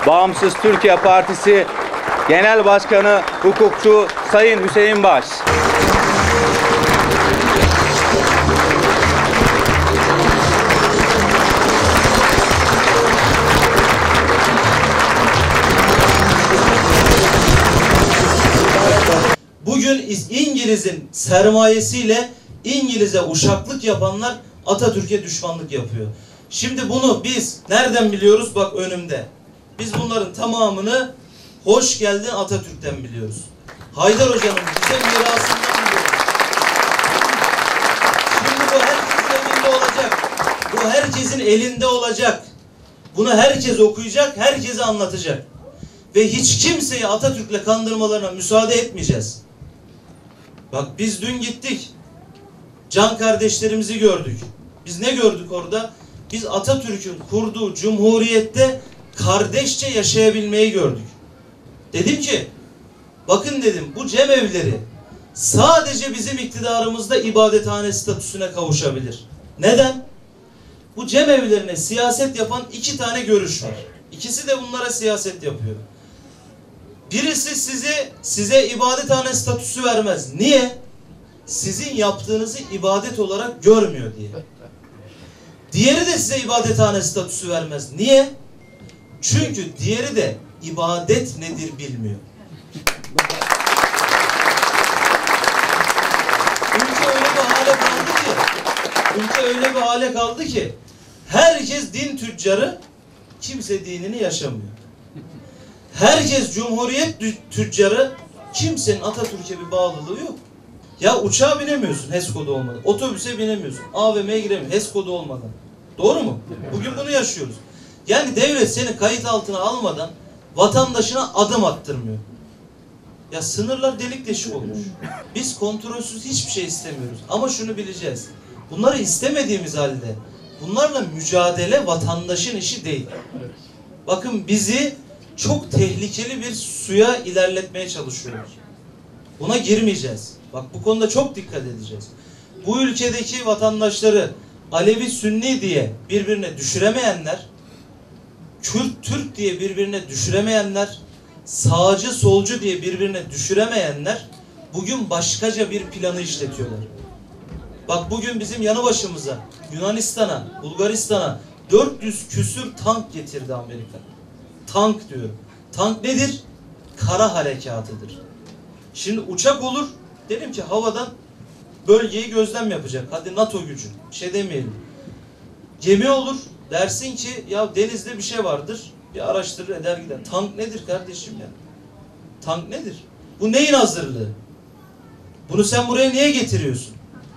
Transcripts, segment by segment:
Bağımsız Türkiye Partisi Genel Başkanı Hukukçu Sayın Hüseyin Baş. Bugün İngiliz'in sermayesiyle İngiliz'e uşaklık yapanlar Atatürk'e düşmanlık yapıyor. Şimdi bunu biz nereden biliyoruz? Bak önümde. Biz bunların tamamını hoş geldin Atatürk'ten biliyoruz. Haydar Hoca'nın bize mirasından biliyoruz. Şimdi bu herkesin elinde olacak. Bu herkesin elinde olacak. Bunu herkes okuyacak, herkese anlatacak. Ve hiç kimseyi Atatürk'le kandırmalarına müsaade etmeyeceğiz. Bak biz dün gittik. Can kardeşlerimizi gördük. Biz ne gördük orada? Biz Atatürk'ün kurduğu cumhuriyette kardeşçe yaşayabilmeyi gördük. Dedim ki, bakın dedim bu cemevleri sadece bizim iktidarımızda ibadethane statüsüne kavuşabilir. Neden? Bu cemevlerine siyaset yapan iki tane görüş var. İkisi de bunlara siyaset yapıyor. Birisi size ibadethane statüsü vermez. Niye? Sizin yaptığınızı ibadet olarak görmüyor diye. Diğeri de size ibadethane statüsü vermez. Niye? Çünkü diğeri de ibadet nedir bilmiyor. Ülke öyle bir hale kaldı ki herkes din tüccarı, kimse dinini yaşamıyor. Herkes cumhuriyet tüccarı, kimsenin Atatürk'e bir bağlılığı yok. Ya uçağa binemiyorsun HES kodu olmadan. Otobüse binemiyorsun. AVM'ye giremiyorsun HES kodu olmadan. Doğru mu? Bugün bunu yaşıyoruz. Yani devlet seni kayıt altına almadan vatandaşına adım attırmıyor. Ya sınırlar delik deşik olmuş. Biz kontrolsüz hiçbir şey istemiyoruz. Ama şunu bileceğiz. Bunları istemediğimiz halde bunlarla mücadele vatandaşın işi değil. Bakın bizi çok tehlikeli bir suya ilerletmeye çalışıyoruz. Buna girmeyeceğiz. Bak bu konuda çok dikkat edeceğiz. Bu ülkedeki vatandaşları Alevi Sünni diye birbirine düşüremeyenler, Kürt Türk diye birbirine düşüremeyenler, sağcı solcu diye birbirine düşüremeyenler bugün başkaca bir planı işletiyorlar. Bak bugün bizim yanı başımıza Yunanistan'a, Bulgaristan'a 400 küsür tank getirdi Amerika. Tank diyorum. Tank nedir? Kara harekatıdır. Şimdi uçak olur, derim ki havadan bölgeyi gözlem yapacak. Hadi NATO gücü, bir şey demeyelim. Gemi olur, dersin ki ya denizde bir şey vardır, bir araştırır eder gider. Tank nedir kardeşim ya? Tank nedir? Bu neyin hazırlığı? Bunu sen buraya niye getiriyorsun?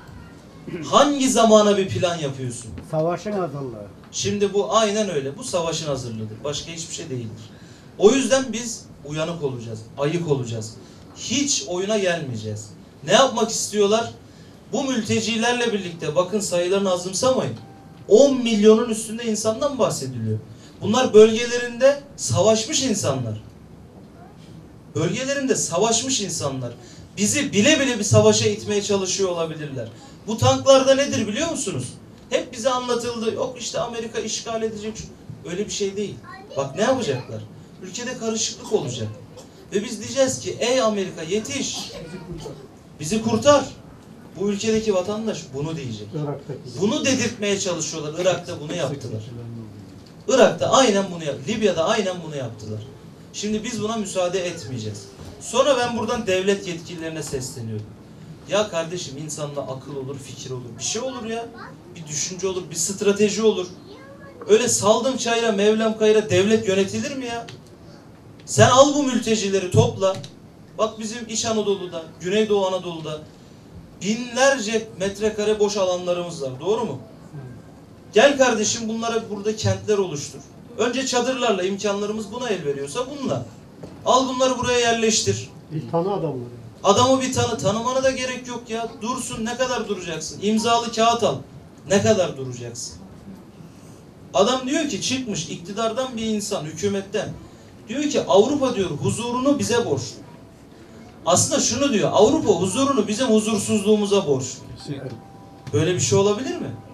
Hangi zamana bir plan yapıyorsun? Savaşın hazırlığı. Şimdi bu aynen öyle. Bu savaşın hazırlığıdır. Başka hiçbir şey değildir. O yüzden biz uyanık olacağız. Ayık olacağız. Hiç oyuna gelmeyeceğiz. Ne yapmak istiyorlar? Bu mültecilerle birlikte bakın sayılarını azımsamayın. 10 milyonun üstünde insandan bahsediliyor. Bunlar bölgelerinde savaşmış insanlar. Bölgelerinde savaşmış insanlar. Bizi bile bile bir savaşa itmeye çalışıyor olabilirler. Bu tanklarda nedir biliyor musunuz? Hep bize anlatıldı. Yok işte Amerika işgal edecek. Öyle bir şey değil. Bak ne yapacaklar? Ülkede karışıklık olacak. Ve biz diyeceğiz ki ey Amerika yetiş. Bizi kurtar. Bu ülkedeki vatandaş bunu diyecek. Bunu dedirtmeye çalışıyorlar. Irak'ta bunu yaptılar. Irak'ta aynen bunu yaptılar. Libya'da aynen bunu yaptılar. Şimdi biz buna müsaade etmeyeceğiz. Sonra ben buradan devlet yetkililerine sesleniyorum. Ya kardeşim insanda akıl olur, fikir olur. Bir şey olur ya. Bir düşünce olur, bir strateji olur. Öyle saldım çayıra, Mevlam kayıra devlet yönetilir mi ya? Sen al bu mültecileri topla. Bak bizim İç Anadolu'da, Güneydoğu Anadolu'da binlerce metrekare boş alanlarımız var. Doğru mu? Gel kardeşim bunlara burada kentler oluştur. Önce çadırlarla imkanlarımız buna el veriyorsa bununla. Al bunları buraya yerleştir. Bir tanı adamları. Adamı bir tanımana da gerek yok ya. Dursun, ne kadar duracaksın? İmzalı kağıt al. Ne kadar duracaksın? Adam diyor ki çıkmış iktidardan bir insan, hükümetten. Diyor ki Avrupa diyor huzurunu bize borçlu. Aslında şunu diyor, Avrupa huzurunu bizim huzursuzluğumuza borçlu. Böyle bir şey olabilir mi?